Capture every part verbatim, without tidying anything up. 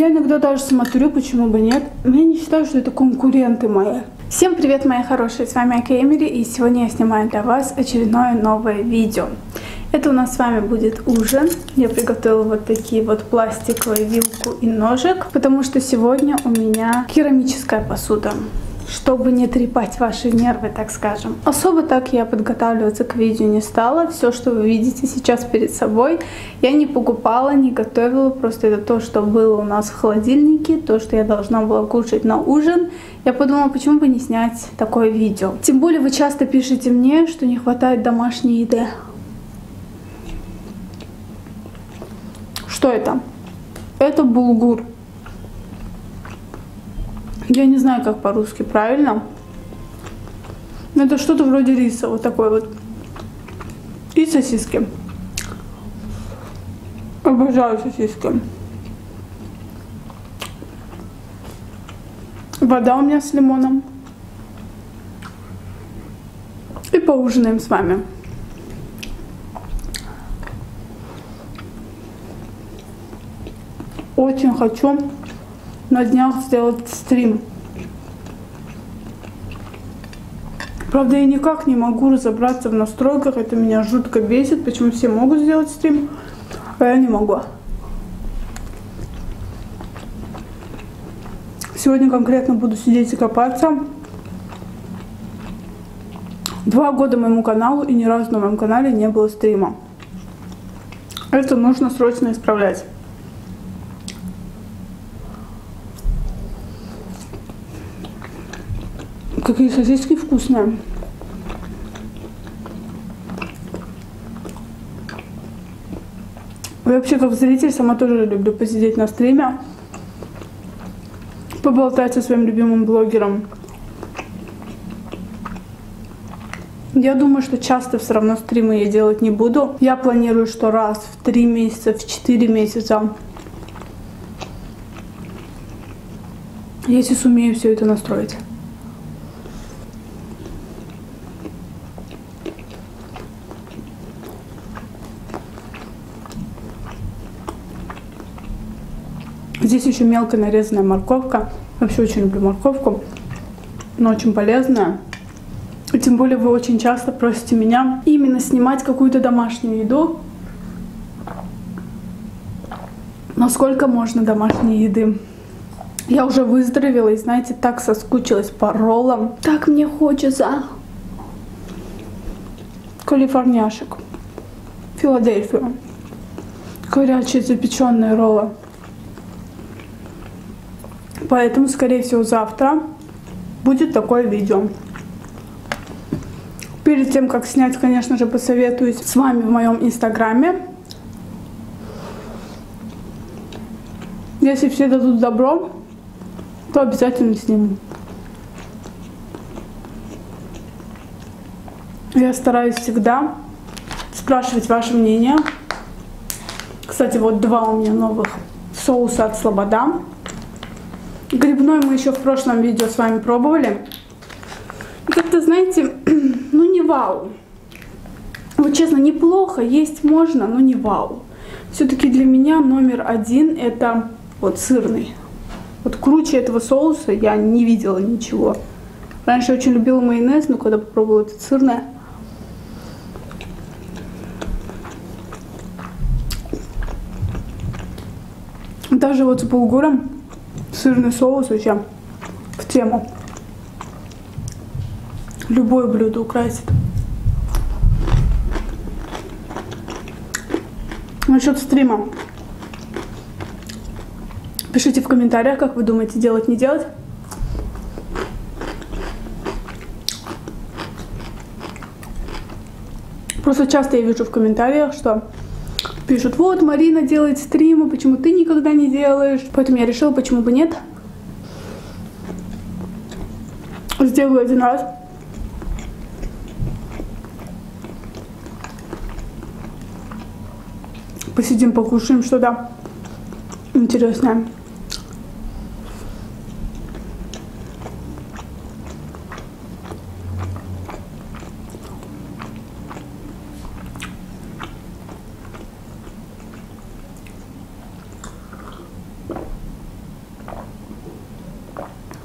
Я иногда даже смотрю, почему бы нет. Я не считаю, что это конкуренты мои. Всем привет, мои хорошие, с вами Ака Эмили, и сегодня я снимаю для вас очередное новое видео. Это у нас с вами будет ужин. Я приготовила вот такие вот пластиковые вилку и ножик, потому что сегодня у меня керамическая посуда, чтобы не трепать ваши нервы, так скажем. Особо так я подготавливаться к видео не стала. Все, что вы видите сейчас перед собой, я не покупала, не готовила. Просто это то, что было у нас в холодильнике, то, что я должна была кушать на ужин. Я подумала, почему бы не снять такое видео. Тем более вы часто пишете мне, что не хватает домашней еды. Что это? Это булгур. Я не знаю, как по-русски правильно. Но это что-то вроде риса, вот такой вот. И сосиски. Обожаю сосиски. Вода у меня с лимоном. И поужинаем с вами. Очень хочу на днях сделать стрим. Правда, я никак не могу разобраться в настройках. Это меня жутко бесит. Почему все могут сделать стрим, а я не могу. Сегодня конкретно буду сидеть и копаться. Два года моему каналу, и ни разу на моем канале не было стрима. Это нужно срочно исправлять. Какие сосиски вкусные. Я вообще как зритель сама тоже люблю посидеть на стриме, поболтать со своим любимым блогером. Я думаю, что часто все равно стримы я делать не буду. Я планирую, что раз в три месяца, в четыре месяца, если сумею все это настроить. Здесь еще мелко нарезанная морковка. Вообще очень люблю морковку, но очень полезная. И тем более вы очень часто просите меня именно снимать какую-то домашнюю еду. Насколько можно домашней еды. Я уже выздоровела и, знаете, так соскучилась по роллам. Так мне хочется калифорняшек, Филадельфию, горячие запеченные роллы. Поэтому, скорее всего, завтра будет такое видео. Перед тем, как снять, конечно же, посоветуюсь с вами в моем инстаграме. Если все дадут добро, то обязательно сниму. Я стараюсь всегда спрашивать ваше мнение. Кстати, вот два у меня новых соуса от Слобода. Грибной мы еще в прошлом видео с вами пробовали. И как-то, знаете, ну не вау. Вот честно, неплохо, есть можно, но не вау. Все-таки для меня номер один это вот сырный. Вот круче этого соуса я не видела ничего. Раньше я очень любила майонез, но когда попробовала этот сырный, даже вот с булгуром сырный соус вообще в тему. Любое блюдо украсит. Насчет стрима. Пишите в комментариях, как вы думаете, делать, не делать. Просто часто я вижу в комментариях, что пишут: вот, Марина делает стримы, почему ты никогда не делаешь? Поэтому я решила, почему бы нет. Сделаю один раз. Посидим, покушаем что-то интересное.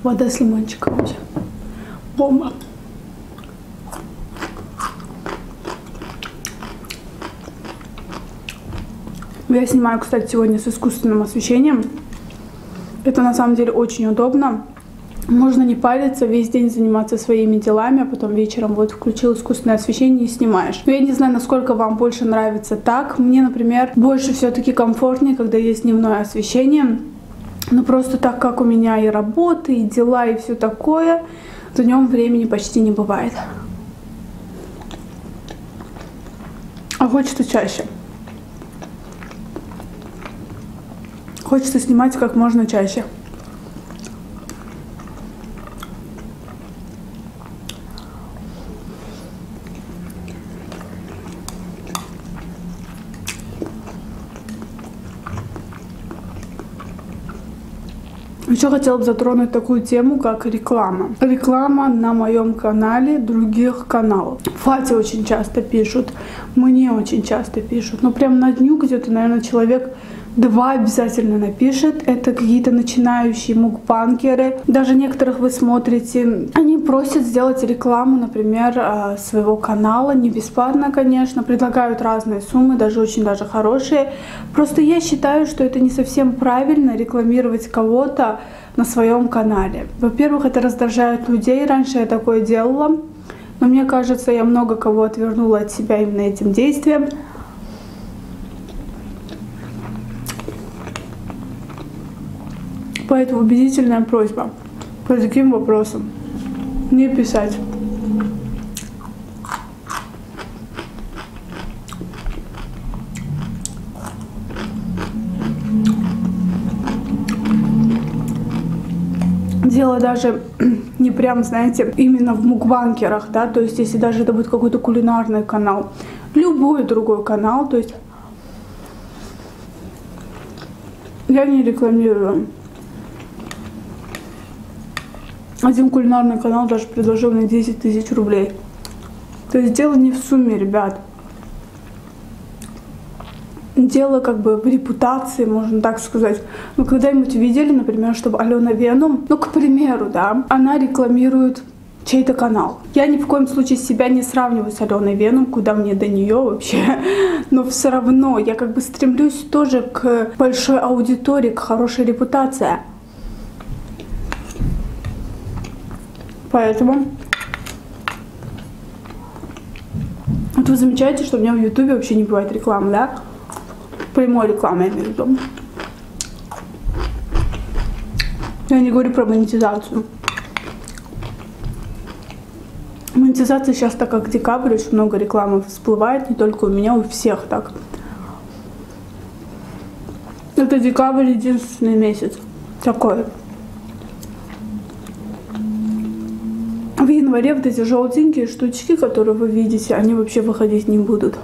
Вода с лимончиком вообще. Бомба. Я снимаю, кстати, сегодня с искусственным освещением. Это на самом деле очень удобно. Можно не париться, весь день заниматься своими делами, а потом вечером вот включил искусственное освещение и снимаешь. Но я не знаю, насколько вам больше нравится так. Мне, например, больше все-таки комфортнее, когда есть дневное освещение. Но просто так как у меня и работа, и дела, и все такое, днем времени почти не бывает. А хочется чаще. Хочется снимать как можно чаще. Еще хотела бы затронуть такую тему, как реклама. Реклама на моем канале других каналов. Фате очень часто пишут, мне очень часто пишут. Ну прям на дню где-то, наверное, человек два обязательно напишет. Это какие-то начинающие мукбангеры. Даже некоторых вы смотрите. Они просят сделать рекламу, например, своего канала. Не бесплатно, конечно. Предлагают разные суммы, даже очень даже хорошие. Просто я считаю, что это не совсем правильно рекламировать кого-то на своем канале. Во-первых, это раздражает людей. Раньше я такое делала. Но мне кажется, я много кого отвернула от себя именно этим действием. Поэтому убедительная просьба по таким вопросам не писать. Дело даже не прям, знаете, именно в мукбангерах, да, то есть если даже это будет какой-то кулинарный канал, любой другой канал, то есть я не рекламирую. Один кулинарный канал даже предложил мне десять тысяч рублей. То есть дело не в сумме, ребят. Дело как бы в репутации, можно так сказать. Вы когда-нибудь видели, например, чтобы Алена Венум, ну, к примеру, да, она рекламирует чей-то канал. Я ни в коем случае себя не сравниваю с Аленой Венум, куда мне до нее вообще. Но все равно я как бы стремлюсь тоже к большой аудитории, к хорошей репутации. Поэтому вот вы замечаете, что у меня в Ютубе вообще не бывает рекламы, да? Прямой рекламы, я имею в виду. Я не говорю про монетизацию. Монетизация сейчас, так как декабрь, очень много рекламы всплывает, не только у меня, у всех так. Это декабрь единственный месяц такой. В январе вот эти желтенькие штучки, которые вы видите, они вообще выходить не будут.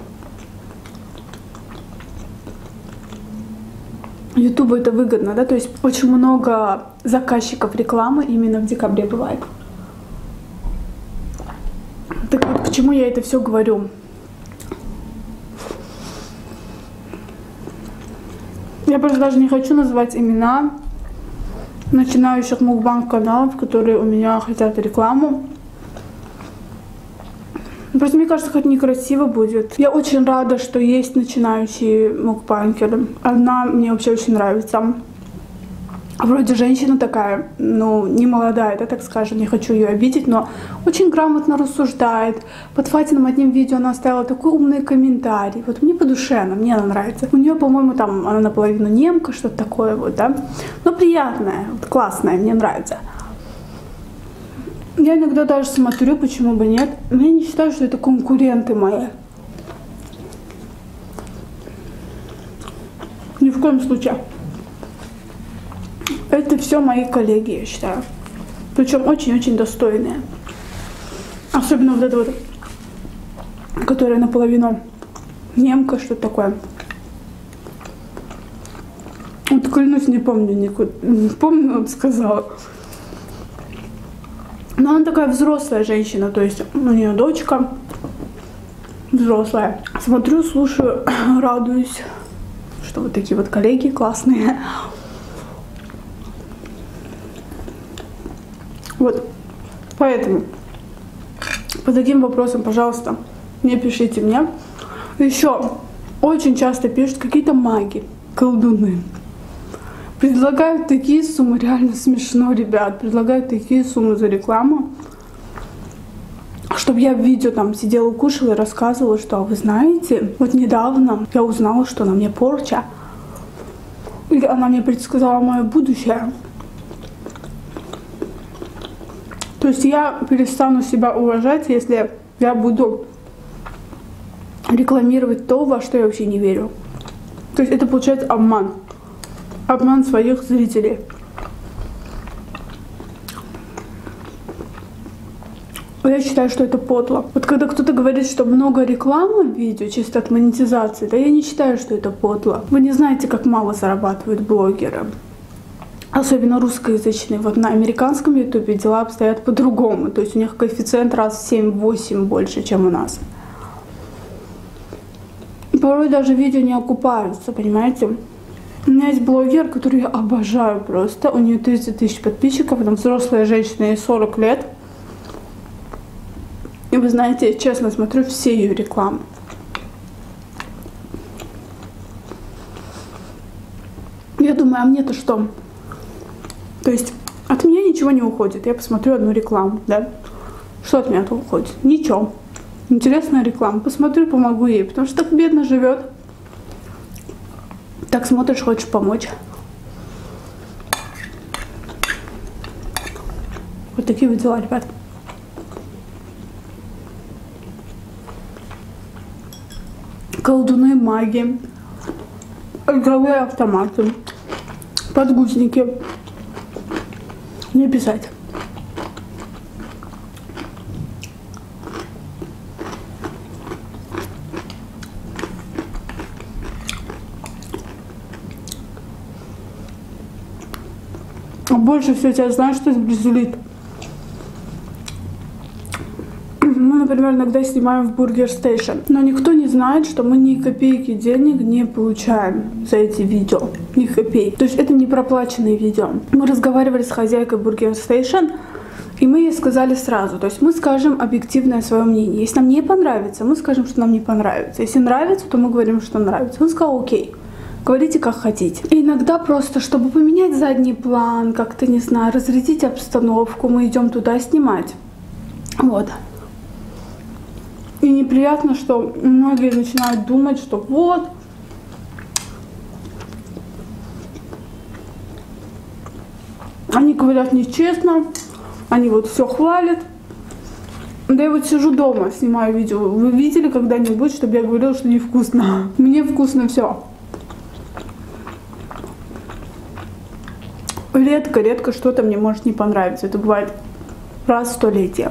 Ютубу это выгодно, да, то есть очень много заказчиков рекламы именно в декабре бывает. Так вот, к чему я это все говорю? Я просто даже не хочу называть имена начинающих мукбанг каналов, которые у меня хотят рекламу. Просто мне кажется, хоть некрасиво будет. Я очень рада, что есть начинающие мукбангеры. Одна мне вообще очень нравится. Вроде женщина такая, ну, не молодая, да, так скажем, не хочу ее обидеть, но очень грамотно рассуждает. Под Фатиным одним видео она оставила такой умный комментарий. Вот мне по душе она, мне она нравится. У нее, по-моему, там она наполовину немка, что-то такое вот, да. Но приятная, вот, классная, мне нравится. Я иногда даже смотрю, почему бы нет. Но я не считаю, что это конкуренты мои. Ни в коем случае. Это все мои коллеги, я считаю. Причем очень-очень достойные. Особенно вот эта вот, которая наполовину немка, что-то такое. Вот клянусь, не помню никуда. Не помню, вот сказала. Но она такая взрослая женщина, то есть у нее дочка взрослая. Смотрю, слушаю, радуюсь, что вот такие вот коллеги классные. Вот, поэтому по таким вопросам, пожалуйста, не пишите мне. Еще очень часто пишут какие-то маги, колдуны. Предлагают такие суммы, реально смешно, ребят. Предлагают такие суммы за рекламу, чтобы я в видео там сидела, кушала и рассказывала, что, а вы знаете, вот недавно я узнала, что на мне порча. Или она мне предсказала мое будущее. То есть я перестану себя уважать, если я буду рекламировать то, во что я вообще не верю. То есть это получается обман. Обман своих зрителей. Я считаю, что это подло. Вот когда кто-то говорит, что много рекламы в видео, чисто от монетизации, да я не считаю, что это подло. Вы не знаете, как мало зарабатывают блогеры. Особенно русскоязычные. Вот на американском ютубе дела обстоят по-другому. То есть у них коэффициент раз в семь-восемь больше, чем у нас. Порой даже видео не окупаются, понимаете? У меня есть блогер, который я обожаю просто. У нее тридцать тысяч подписчиков, там взрослая женщина, ей сорок лет. И вы знаете, я честно смотрю все ее рекламы. Я думаю, а мне-то что? То есть от меня ничего не уходит. Я посмотрю одну рекламу, да? Что от меня-то уходит? Ничего. Интересная реклама. Посмотрю, помогу ей, потому что так бедно живет. Так смотришь, хочешь помочь. Вот такие вот дела, ребят. Колдуны, маги, игровые автоматы, подгузники. Не писать. А больше всего тебя знаешь, что злит? Мы, например, иногда снимаем в Burger Station, но никто не знает, что мы ни копейки денег не получаем за эти видео. Ни копейки. То есть это не проплаченные видео. Мы разговаривали с хозяйкой Burger Station, и мы ей сказали сразу. То есть мы скажем объективное свое мнение. Если нам не понравится, мы скажем, что нам не понравится. Если нравится, то мы говорим, что нравится. Он сказал, окей. Говорите, как хотите. И иногда просто, чтобы поменять задний план, как-то, не знаю, разрядить обстановку, мы идем туда снимать. Вот. И неприятно, что многие начинают думать, что вот, они говорят нечестно, они вот все хвалят. Да я вот сижу дома, снимаю видео. Вы видели когда-нибудь, чтобы я говорила, что невкусно? Мне вкусно все. Редко-редко что-то мне может не понравиться. Это бывает раз в столетие.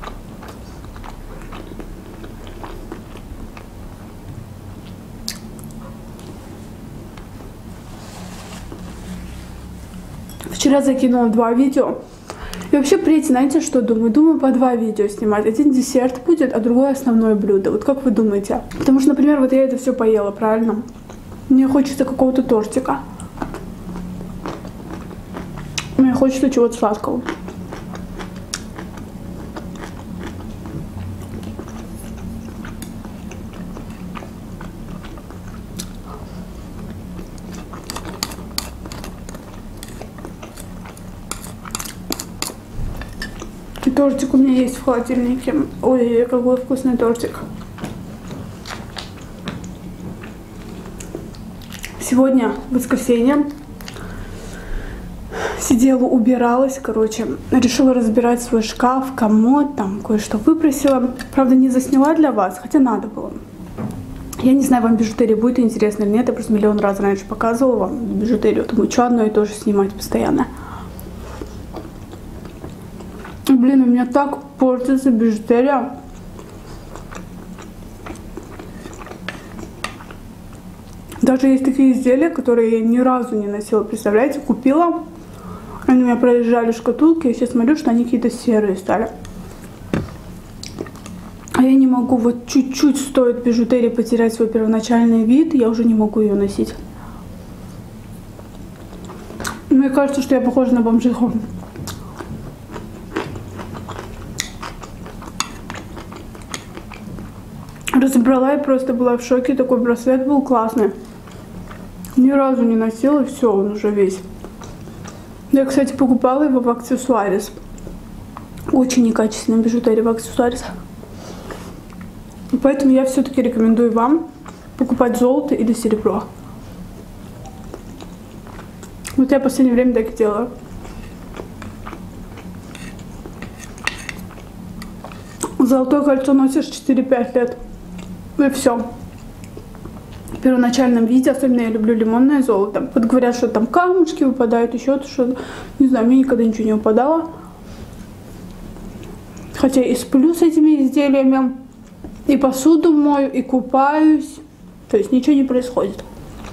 Вчера закинула два видео. И вообще впредь, знаете, что думаю? Думаю, по два видео снимать. Один десерт будет, а другое основное блюдо. Вот как вы думаете? Потому что, например, вот я это все поела, правильно? Мне хочется какого-то тортика. Мне хочется чего-то сладкого. И тортик у меня есть в холодильнике. Ой, какой вкусный тортик. Сегодня воскресенье. Сидела, убиралась, короче, решила разбирать свой шкаф, комод, там кое-что выбросила. Правда, не засняла для вас, хотя надо было. Я не знаю, вам бижутерия будет интересно или нет, я просто миллион раз раньше показывала вам бижутерию. Думаю, что одно и то же снимать постоянно. Блин, у меня так портится бижутерия. Даже есть такие изделия, которые я ни разу не носила, представляете, купила. Они у меня проезжали шкатулки, я сейчас смотрю, что они какие-то серые стали. А я не могу, вот чуть-чуть стоит бижутерии потерять свой первоначальный вид, я уже не могу ее носить. Мне кажется, что я похожа на бомжиху. Разобрала и просто была в шоке. Такой браслет был классный. Ни разу не носила, и все, он уже весь. Я, кстати, покупала его в Аксессуарис. Очень некачественная бижутерия в Аксессуарис. Поэтому я все-таки рекомендую вам покупать золото или серебро. Вот я в последнее время так и делаю. Золотое кольцо носишь четыре-пять лет. И все. В первоначальном виде, особенно я люблю лимонное золото. Вот говорят, что там камушки выпадают, еще что-то. Не знаю, мне никогда ничего не выпадало. Хотя и сплю с этими изделиями, и посуду мою, и купаюсь. То есть ничего не происходит.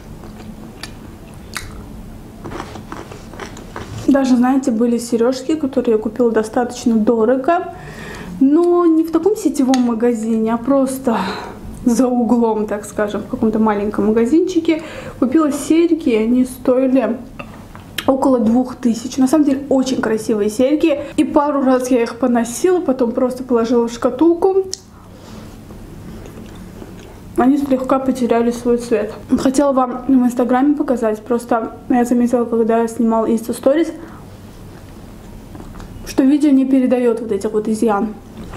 Даже, знаете, были сережки, которые я купила достаточно дорого. Но не в таком сетевом магазине, а просто за углом, так скажем, в каком-то маленьком магазинчике. Купила серьги, они стоили около двух тысяч. На самом деле очень красивые серьги. И пару раз я их поносила, потом просто положила в шкатулку. Они слегка потеряли свой цвет. Хотела вам в инстаграме показать. Просто я заметила, когда я снимала инста сторис, что видео не передает вот этих вот изъян.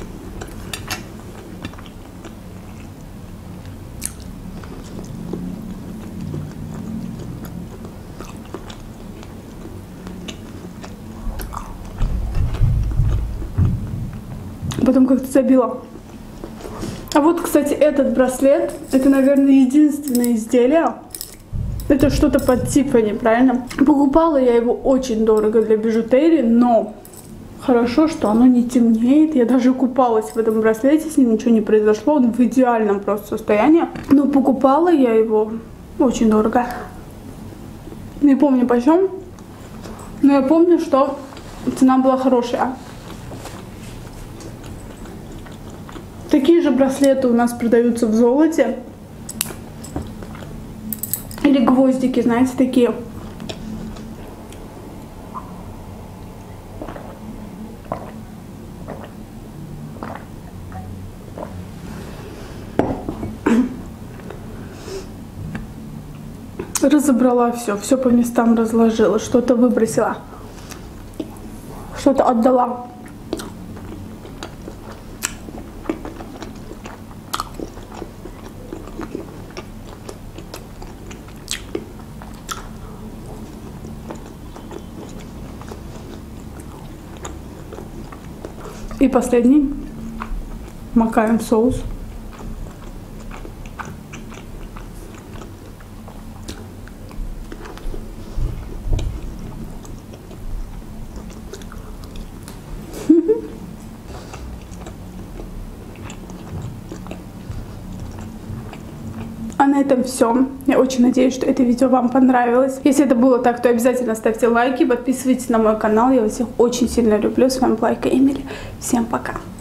Потом как-то забила. А вот, кстати, этот браслет, это, наверное, единственное изделие. Это что-то под Тиффани, правильно? Покупала я его очень дорого для бижутерии, но хорошо, что оно не темнеет. Я даже купалась в этом браслете, с ним ничего не произошло. Он в идеальном просто состоянии. Но покупала я его очень дорого. Не помню почем, но я помню, что цена была хорошая. Такие же браслеты у нас продаются в золоте. Или гвоздики, знаете, такие. Разобрала все, все по местам разложила, что-то выбросила, что-то отдала. И последний. Макаем в соус. А на этом все. Я очень надеюсь, что это видео вам понравилось. Если это было так, то обязательно ставьте лайки, подписывайтесь на мой канал. Я вас всех очень сильно люблю. С вами была Эмили. Всем пока.